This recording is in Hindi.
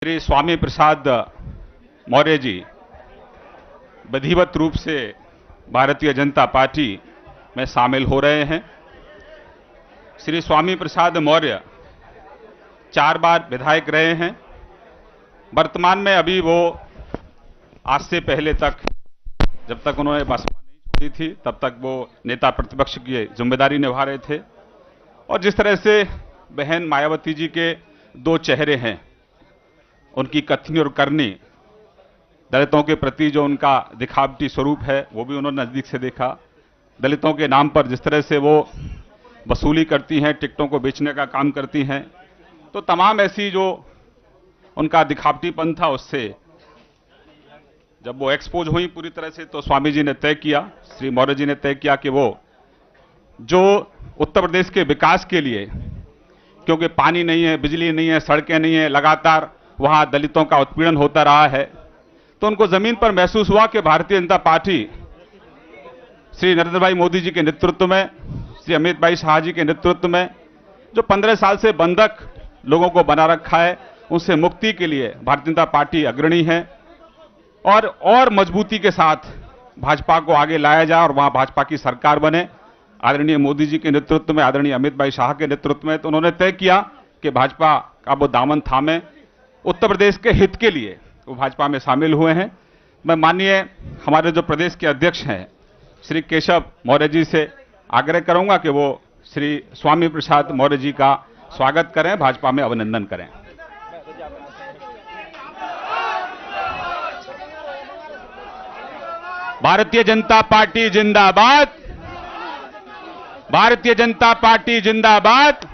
श्री स्वामी प्रसाद मौर्य जी विधिवत रूप से भारतीय जनता पार्टी में शामिल हो रहे हैं। श्री स्वामी प्रसाद मौर्य 4 बार विधायक रहे हैं। वर्तमान में अभी वो आज से पहले तक, जब तक उन्होंने बसपा नहीं छोड़ी थी, तब तक वो नेता प्रतिपक्ष की जिम्मेदारी निभा रहे थे। और जिस तरह से बहन मायावती जी के 2 चेहरे हैं, उनकी कथनी और करनी, दलितों के प्रति जो उनका दिखावटी स्वरूप है वो भी उन्होंने नजदीक से देखा। दलितों के नाम पर जिस तरह से वो वसूली करती हैं, टिकटों को बेचने का काम करती हैं, तो तमाम ऐसी जो उनका दिखावटीपन था, उससे जब वो एक्सपोज हुई पूरी तरह से, तो स्वामी जी ने तय किया, श्री मौर्य जी ने तय किया कि वो जो उत्तर प्रदेश के विकास के लिए, क्योंकि पानी नहीं है, बिजली नहीं है, सड़कें नहीं है, लगातार वहां दलितों का उत्पीड़न होता रहा है, तो उनको जमीन पर महसूस हुआ कि भारतीय जनता पार्टी श्री नरेंद्र भाई मोदी जी के नेतृत्व में, श्री अमित भाई शाह जी के नेतृत्व में, जो 15 साल से बंधक लोगों को बना रखा है, उनसे मुक्ति के लिए भारतीय जनता पार्टी अग्रणी है। और मजबूती के साथ भाजपा को आगे लाया जाए और वहां भाजपा की सरकार बने, आदरणीय मोदी जी के नेतृत्व में, आदरणीय अमित भाई शाह के नेतृत्व में। तो उन्होंने तय किया कि भाजपा का वो दामन थामे, उत्तर प्रदेश के हित के लिए वो भाजपा में शामिल हुए हैं। मैं माननीय हमारे जो प्रदेश के अध्यक्ष हैं श्री केशव मौर्य जी से आग्रह करूंगा कि वो श्री स्वामी प्रसाद मौर्य जी का स्वागत करें, भाजपा में अभिनंदन करें। भारतीय जनता पार्टी जिंदाबाद, भारतीय जनता पार्टी जिंदाबाद।